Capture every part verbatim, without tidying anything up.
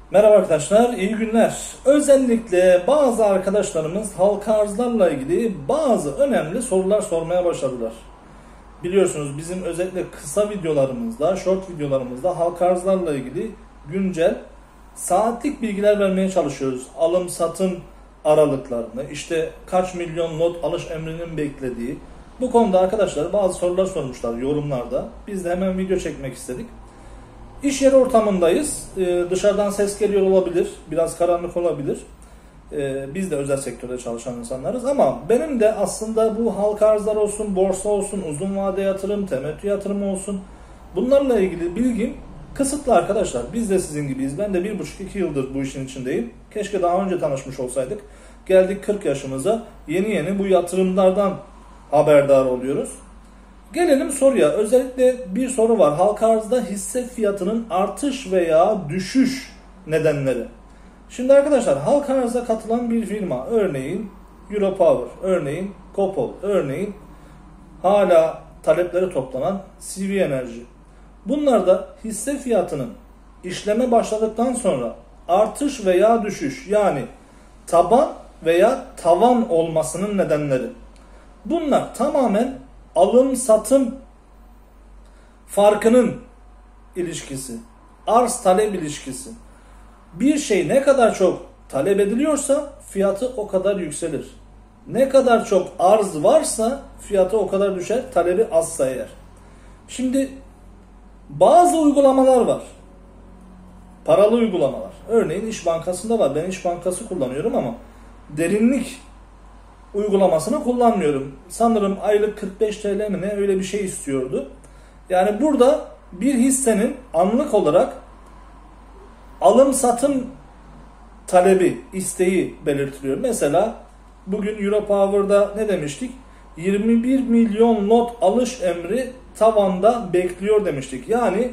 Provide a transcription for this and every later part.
Merhaba arkadaşlar, iyi günler. Özellikle bazı arkadaşlarımız halka arzlarla ilgili bazı önemli sorular sormaya başladılar. Biliyorsunuz bizim özellikle kısa videolarımızda, short videolarımızda halka arzlarla ilgili güncel saatlik bilgiler vermeye çalışıyoruz. Alım satım aralıklarını, işte kaç milyon lot alış emrinin beklediği. Bu konuda arkadaşlar bazı sorular sormuşlar yorumlarda. Biz de hemen video çekmek istedik. İş yeri ortamındayız. Ee, dışarıdan ses geliyor olabilir. Biraz karanlık olabilir. Ee, biz de özel sektörde çalışan insanlarız. Ama benim de aslında bu halka arzlar olsun, borsa olsun, uzun vade yatırım, temettü yatırımı olsun. Bunlarla ilgili bilgim kısıtlı arkadaşlar. Biz de sizin gibiyiz. Ben de bir buçuk iki yıldır bu işin içindeyim. Keşke daha önce tanışmış olsaydık. Geldik kırk yaşımıza. Yeni yeni bu yatırımlardan haberdar oluyoruz. Gelelim soruya. Özellikle bir soru var. Halka arzda hisse fiyatının artış veya düşüş nedenleri. Şimdi arkadaşlar halka arza katılan bir firma, örneğin Europower, örneğin Copol, örneğin hala talepleri toplanan C V Enerji. Bunlarda hisse fiyatının işleme başladıktan sonra artış veya düşüş, yani taban veya tavan olmasının nedenleri. Bunlar tamamen alım satım farkının ilişkisi, arz talep ilişkisi. Bir şey ne kadar çok talep ediliyorsa fiyatı o kadar yükselir. Ne kadar çok arz varsa fiyatı o kadar düşer, talebi azsa eğer. Şimdi bazı uygulamalar var. Paralı uygulamalar. Örneğin İş Bankası'nda var. Ben İş Bankası kullanıyorum ama derinlik uygulamasını kullanmıyorum. Sanırım aylık kırk beş TL mi ne öyle bir şey istiyordu. Yani burada bir hissenin anlık olarak alım satım talebi, isteği belirtiliyor. Mesela bugün Europower'da ne demiştik? yirmi bir milyon lot alış emri tavanda bekliyor demiştik. Yani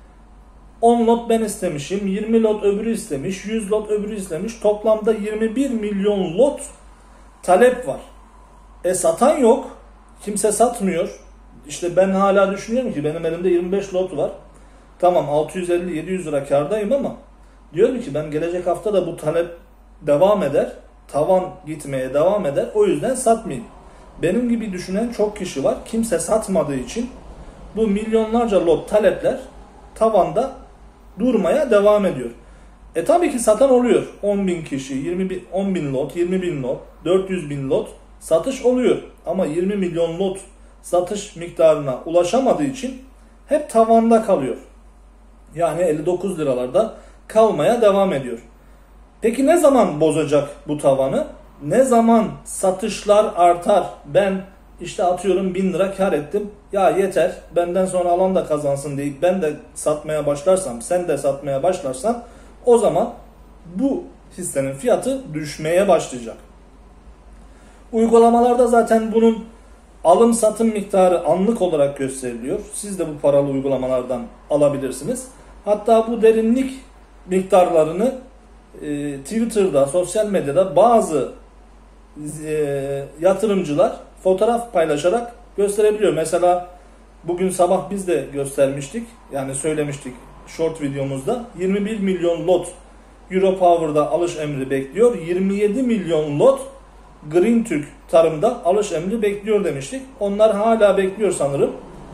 on lot ben istemişim, yirmi lot öbürü istemiş, yüz lot öbürü istemiş. Toplamda yirmi bir milyon lot talep var. E satan yok. Kimse satmıyor. İşte ben hala düşünüyorum ki benim elimde yirmi beş lot var. Tamam altı yüz elli yedi yüz lira kârdayım ama diyorum ki ben gelecek hafta da bu talep devam eder. Tavan gitmeye devam eder. O yüzden satmayayım. Benim gibi düşünen çok kişi var. Kimse satmadığı için bu milyonlarca lot talepler tavanda durmaya devam ediyor. E tabii ki satan oluyor. on bin kişi, yirmi bin, on bin lot, yirmi bin lot, dört yüz bin lot satış oluyor. Ama yirmi milyon lot satış miktarına ulaşamadığı için hep tavanda kalıyor. Yani elli dokuz liralarda kalmaya devam ediyor. Peki ne zaman bozacak bu tavanı? Ne zaman satışlar artar? Ben işte atıyorum bin lira kar ettim. Ya yeter, benden sonra alan da kazansın deyip ben de satmaya başlarsam, sen de satmaya başlarsan o zaman bu hissenin fiyatı düşmeye başlayacak. Uygulamalarda zaten bunun alım satım miktarı anlık olarak gösteriliyor. Siz de bu paralı uygulamalardan alabilirsiniz. Hatta bu derinlik miktarlarını e, Twitter'da, sosyal medyada bazı e, yatırımcılar fotoğraf paylaşarak gösterebiliyor. Mesela bugün sabah biz de göstermiştik. Yani söylemiştik short videomuzda. yirmi bir milyon lot Europower'da alış emri bekliyor. yirmi yedi milyon lot Green Türk tarımda alış emri bekliyor demiştik. Onlar hala bekliyor sanırım.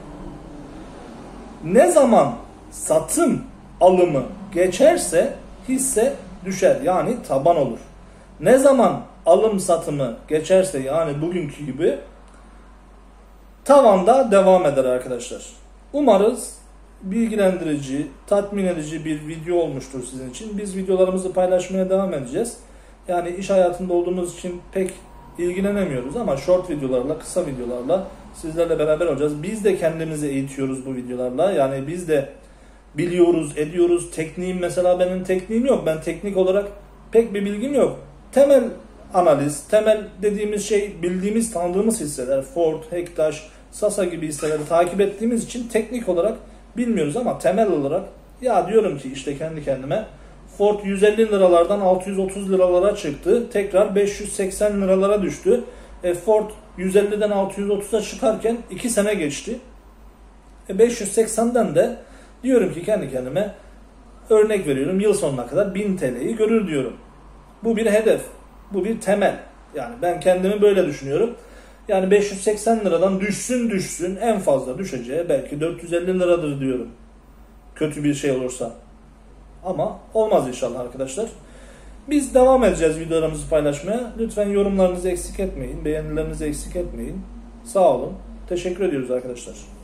Ne zaman satım alımı geçerse hisse düşer. Yani taban olur. Ne zaman alım satımı geçerse, yani bugünkü gibi tavanda devam eder arkadaşlar. Umarız bilgilendirici, tatmin edici bir video olmuştur sizin için. Biz videolarımızı paylaşmaya devam edeceğiz. Yani iş hayatında olduğumuz için pek ilgilenemiyoruz ama short videolarla, kısa videolarla sizlerle beraber olacağız. Biz de kendimizi eğitiyoruz bu videolarla. Yani biz de biliyoruz, ediyoruz. Tekniğim mesela, benim tekniğim yok. Ben teknik olarak pek bir bilgim yok. Temel analiz, temel dediğimiz şey bildiğimiz, tanıdığımız hisseler. Ford, Hektaş, Sasa gibi hisseleri takip ettiğimiz için teknik olarak bilmiyoruz ama temel olarak ya diyorum ki işte kendi kendime Ford yüz elli liralardan altı yüz otuz liralara çıktı. Tekrar beş yüz seksen liralara düştü. E Ford yüz elliden altı yüz otuza çıkarken iki sene geçti. E beş yüz seksenden de diyorum ki kendi kendime örnek veriyorum, yıl sonuna kadar bin T L'yi görür diyorum. Bu bir hedef. Bu bir temel. Yani ben kendimi böyle düşünüyorum. Yani beş yüz seksen liradan düşsün düşsün en fazla düşeceği belki dört yüz elli liradır diyorum. Kötü bir şey olursa. Ama olmaz inşallah arkadaşlar. Biz devam edeceğiz videolarımızı paylaşmaya. Lütfen yorumlarınızı eksik etmeyin. Beğenilerinizi eksik etmeyin. Sağ olun. Teşekkür ediyoruz arkadaşlar.